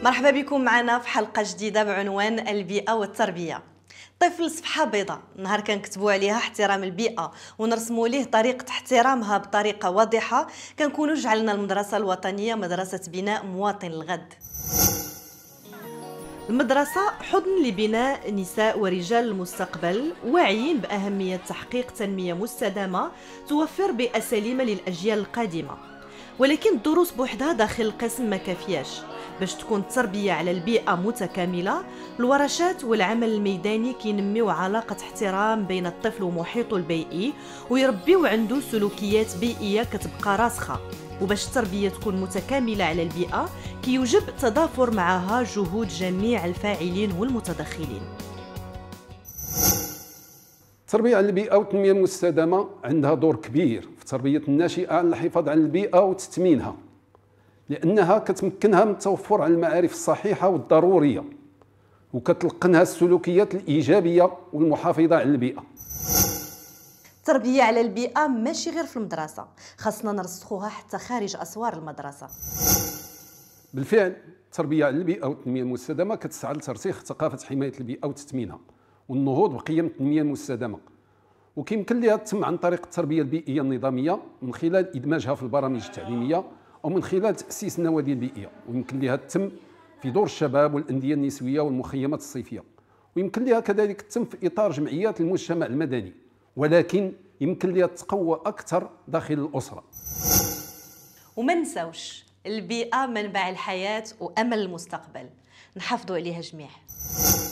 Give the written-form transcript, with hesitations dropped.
مرحبا بكم معنا في حلقة جديدة بعنوان البيئة والتربية. طفل صفحة بيضاء، نهار كنكتبوا عليها احترام البيئة ونرسموا ليه طريقة احترامها بطريقة واضحة، كنكونوا جعلنا المدرسة الوطنية مدرسة بناء مواطن الغد. المدرسة حضن لبناء نساء ورجال المستقبل واعيين بأهمية تحقيق تنمية مستدامة توفر بيئة سليمة للأجيال القادمة. ولكن الدروس بوحدها داخل القسم ما كافياش باش تكون التربية على البيئة متكاملة. الورشات والعمل الميداني كينميو علاقة احترام بين الطفل ومحيطه البيئي ويربيو عنده سلوكيات بيئية كتبقى راسخة. وباش التربية تكون متكاملة على البيئة كيوجب تضافر معها جهود جميع الفاعلين والمتدخلين. التربية على البيئة والتنمية المستدامة عندها دور كبير في تربية الناشئة على الحفاظ على البيئة وتثمينها، لأنها كتمكنها من التوفر على المعارف الصحيحة والضرورية وكتلقنها السلوكيات الإيجابية والمحافظة على البيئة. التربية على البيئة ماشي غير في المدرسة، خاصنا نرسخوها حتى خارج أسوار المدرسة. بالفعل التربية على البيئة والتنمية المستدامة كتسعى لترسيخ ثقافة حماية البيئة وتثمينها والنهوض بقيم التنمية المستدامة، وكيمكن لها تتم عن طريق التربية البيئية النظامية من خلال إدماجها في البرامج التعليمية أو من خلال تأسيس النوادي البيئية، ويمكن لها تتم في دور الشباب والأندية النسوية والمخيمات الصيفية، ويمكن لها كذلك تتم في إطار جمعيات المجتمع المدني، ولكن يمكن لها تقوى أكثر داخل الأسرة. وما نساوش البيئة منبع الحياة وأمل المستقبل، نحافظوا عليها جميع.